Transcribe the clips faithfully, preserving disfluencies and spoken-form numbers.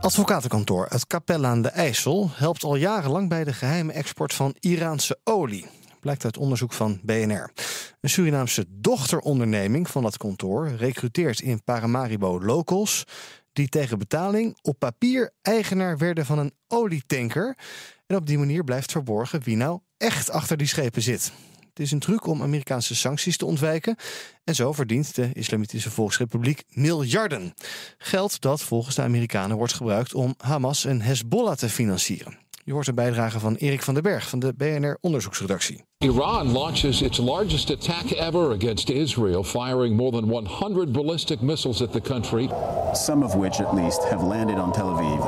Advocatenkantoor uit Capelle aan de IJssel helpt al jarenlang bij de geheime export van Iraanse olie. Blijkt uit onderzoek van B N R. Een Surinaamse dochteronderneming van dat kantoor recruteert in Paramaribo locals die tegen betaling op papier eigenaar werden van een olietanker. En op die manier blijft verborgen wie nou echt achter die schepen zit. Het is een truc om Amerikaanse sancties te ontwijken. En zo verdient de Islamitische Volksrepubliek miljarden. Geld dat volgens de Amerikanen wordt gebruikt om Hamas en Hezbollah te financieren. Je hoort een bijdrage van Erik van den Berg van de B N R-onderzoeksredactie. Iran launches its largest attack ever against Israel, firing more than honderd ballistic missiles at the country. Some of which at least have landed on Tel Aviv.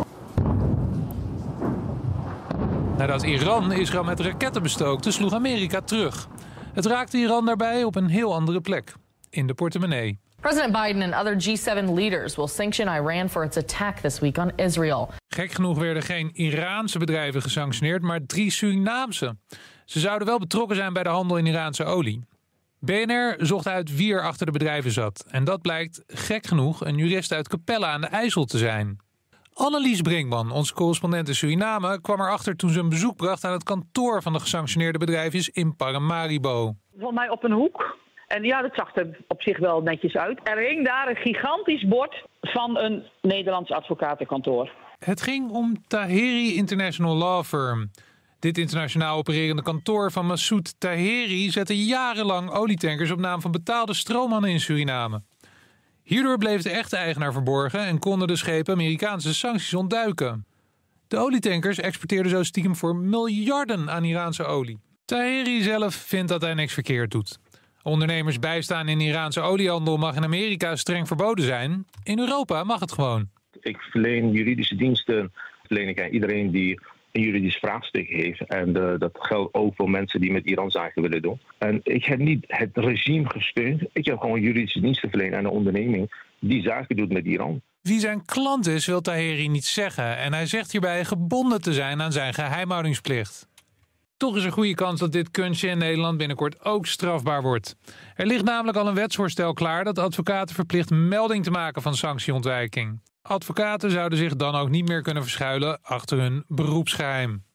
Nadat Iran Israël met raketten bestookte, sloeg Amerika terug. Het raakte Iran daarbij op een heel andere plek, in de portemonnee. President Biden and other G seven leaders will sanction Iran for its attack this week on Israel. Gek genoeg werden geen Iraanse bedrijven gesanctioneerd, maar drie Surinaamse. Ze zouden wel betrokken zijn bij de handel in Iraanse olie. B N R zocht uit wie er achter de bedrijven zat. En dat blijkt, gek genoeg, een jurist uit Capelle aan de IJssel te zijn. Annelies Brinkman, onze correspondent in Suriname, kwam erachter toen ze een bezoek bracht aan het kantoor van de gesanctioneerde bedrijfjes in Paramaribo. Volgens mij op een hoek. En ja, dat zag er op zich wel netjes uit. Er hing daar een gigantisch bord van een Nederlands advocatenkantoor. Het ging om Taheri International Law Firm. Dit internationaal opererende kantoor van Massoud Taheri zette jarenlang olietankers op naam van betaalde stroommannen in Suriname. Hierdoor bleef de echte eigenaar verborgen en konden de schepen Amerikaanse sancties ontduiken. De olietankers exporteerden zo stiekem voor miljarden aan Iraanse olie. Taheri zelf vindt dat hij niks verkeerd doet. Ondernemers bijstaan in Iraanse oliehandel mag in Amerika streng verboden zijn. In Europa mag het gewoon. Ik verleen juridische diensten verleen ik aan iedereen die een juridisch vraagstuk heeft. En uh, dat geldt ook voor mensen die met Iran zaken willen doen. En ik heb niet het regime gesteund. Ik heb gewoon juridische diensten verleend aan een onderneming die zaken doet met Iran. Wie zijn klant is, wil Taheri niet zeggen. En hij zegt hierbij gebonden te zijn aan zijn geheimhoudingsplicht. Toch is er goede kans dat dit kunstje in Nederland binnenkort ook strafbaar wordt. Er ligt namelijk al een wetsvoorstel klaar dat advocaten verplicht melding te maken van sanctieontwijking. Advocaten zouden zich dan ook niet meer kunnen verschuilen achter hun beroepsgeheim.